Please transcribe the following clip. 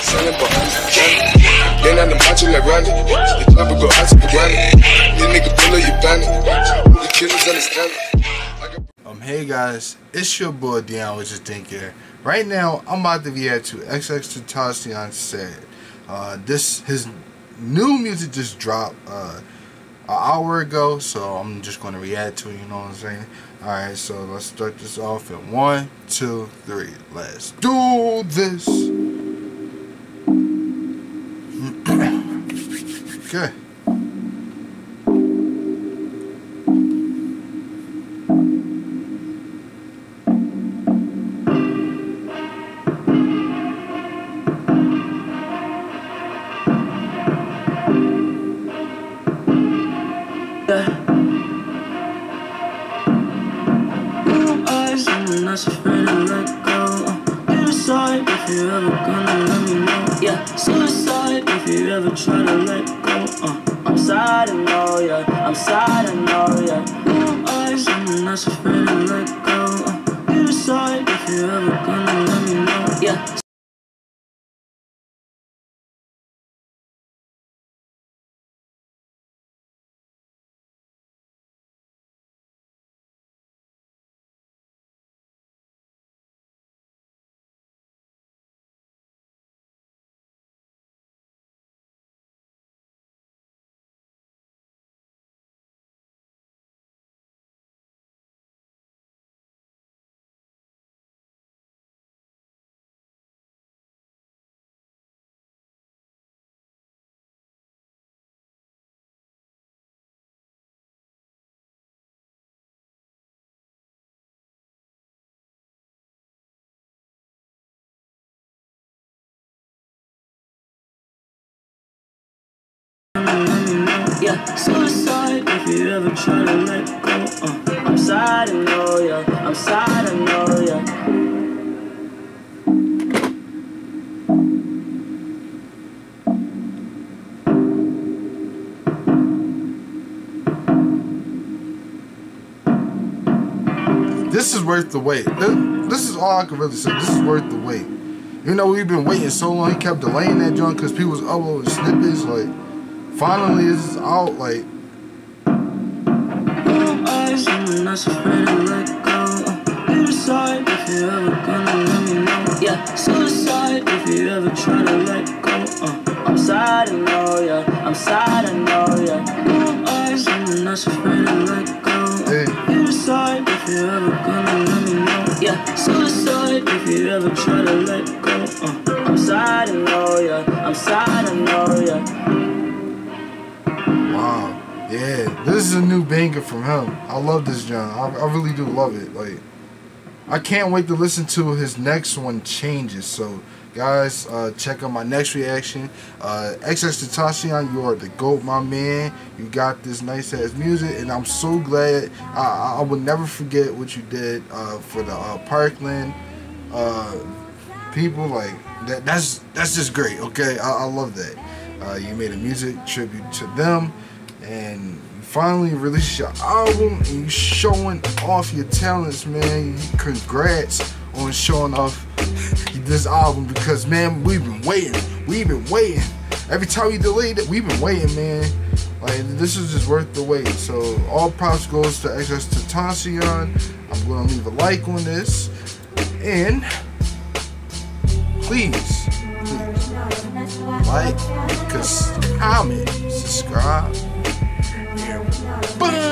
selling behind the counter. Then on the macho like Randy. The chopper go out to the granny. This nigga pull up your bandit. The killers understand it. Hey guys, it's your boy Dion with Your Thinking. Right now, I'm about to react to XXXTentacion Sad. His new music just dropped an hour ago, so I'm just gonna react to it. You know what I'm saying? All right, so let's start this off in 1, 2, 3. Let's do this. Okay. I'm not afraid to let go. You decide if you're ever gonna let me know. Yeah, suicide if you ever try to let go. I'm sad, I know, yeah. I'm sad, I know, yeah. I'm not afraid to let go. You decide if you're ever gonna let me know. Yeah. Yeah, suicide if you ever try to let go. I'm sad, I know, yeah. I'm sad, I know, yeah. This is worth the wait. This is all I can really say. This is worth the wait. You know, we've been waiting so long. He kept delaying that joint because people was uploading snippets. Like, finally, this is out. Like, I'm not afraid to let go. You decide if you're ever gonna let me know. Yeah, suicide if you ever try to let go. I'm sad, I know, yeah. I'm sad, I know, yeah. I'm not afraid to let go. You decide if you're ever gonna let me know. Yeah, suicide if you ever try to let go. I'm sad, I know, yeah. I'm sad, I know, yeah. wow. Yeah, this is a new banger from him. I love this genre. I really do love it. Like, I can't wait to listen to his next one, Changes. So, guys, check out my next reaction. XXXTentacion, you are the GOAT, my man. You got this nice ass music, and I'm so glad. I will never forget what you did for the Parkland people. Like, that's just great. Okay, I love that. You made a music tribute to them. And you finally released your album and you showing off your talents, man. Congrats on showing off this album because, man, we've been waiting. Every time you delayed it, we've been waiting, man. Like, this is just worth the wait. So all props goes to XXXTentacion. I'm gonna leave a like on this, and please like, comment, subscribe. Boom!